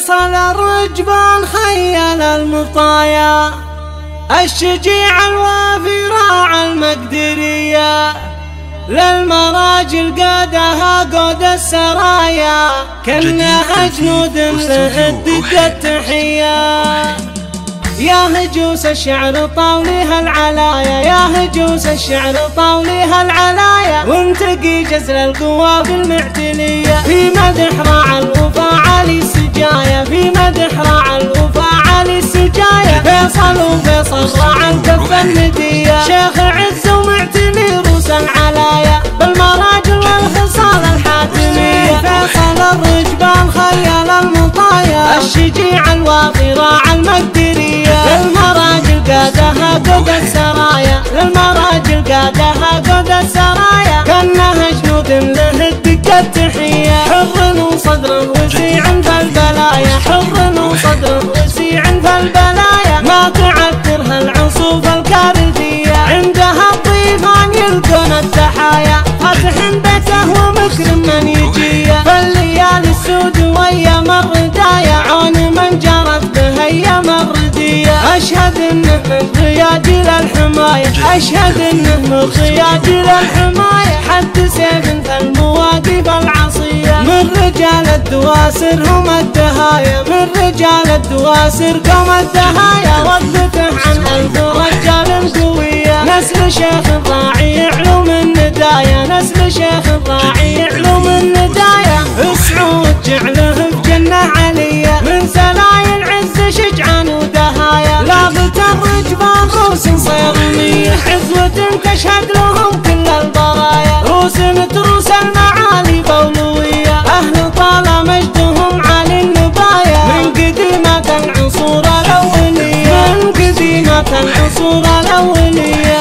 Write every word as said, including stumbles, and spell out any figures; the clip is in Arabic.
فيصل الرجبان خيل المطايا، الشجيع الوافي راعى المقدرية، للمراجل قادها قود السرايا، كأنها جنود له الدق التحية. يا هجوس الشعر طاوليها العلايا، يا هجوس الشعر طاوليها العلايا، وانتقي جزل القوى بالمعتلية، في مدح راعى الوفا علي السجايا، في مدح راعى الوفا علي السجايا، فيصل وفيصل راعى الكف الندية، شيخ عز ومعتلي روس العلايا، بالمراجل والخصال الحاتمية، فيصل الرجبان خيل المطايا، الشجيع الواطي راعى المقدرية، للمراجل قادها قود السرايا، للمراجل قادها قود السرايا، كأنها جنود له الدق التحية، حر وصدر وسيع في البلايا، حر وصدر وسيع في البلايا، ما تعثرها العصوف الكارثية، عندها الضيفان يلقون التحايا، فاتح بيته ومكرم من يجيه، فالليالي السود وايام الردايا، عون من جرت به ايام الردية، اشهد انه من رياجل الحماية، اشهد انه من رياجل الحماية، حد سيف في المواقف العصية، من رجال الدواسر هم الدهايا، من رجال الدواسر قوم الدهايا، وقفته عن ألف رجال قوية، نسل شيخ الراعي علوم الندايا، نسل شيخ الراعي علوم الندايا، اسعود جعله في جنة عليا، من سلايا العز شجعان ودهايا، لابت الرجبان روس صيرمية، عزوة تشهد لهم كل البرايا، روس تروس المعالي بولوية، أهل طال مجدهم علي النبايا، من قديمة العصور الأولية، من قديمة العصور الأولية.